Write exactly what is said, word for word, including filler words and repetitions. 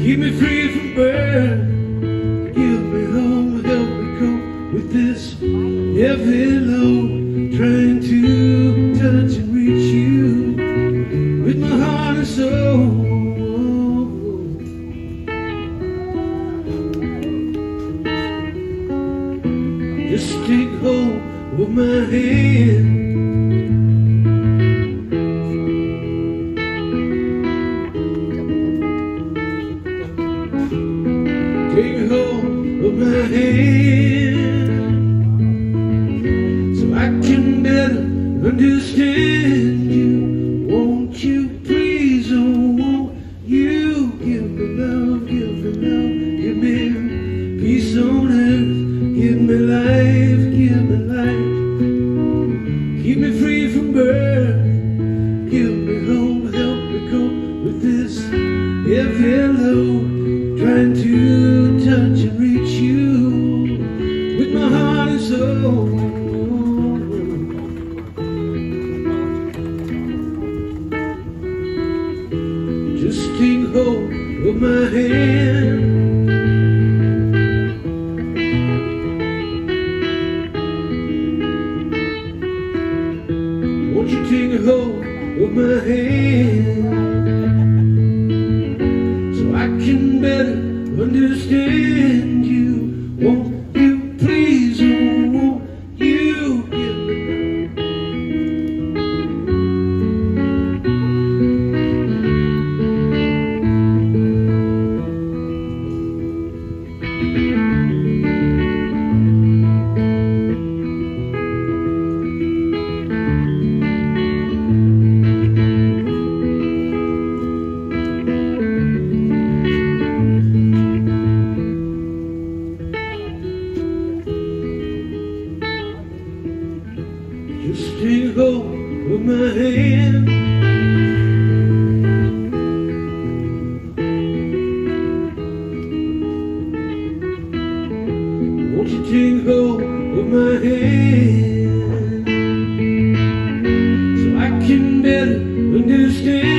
Keep me free from burn. Give me home, help me cope with this heavy load. Trying to touch and reach you with my heart and soul. Just take hold of my hand. Take hold of my hand, so I can better understand you. Won't you please, oh won't you give me love, give me love, give me peace on earth, give me life, give me life. Keep me free from birth, give me hope, help me cope with this heavy load. Trying to touch and reach you with my heart and soul. Just take hold of my hand. Won't you take hold of my hand, so I can better understand you. Won't you please, oh won't you give me Just take hold of my hand. Won't you take hold of my hand, so I can better understand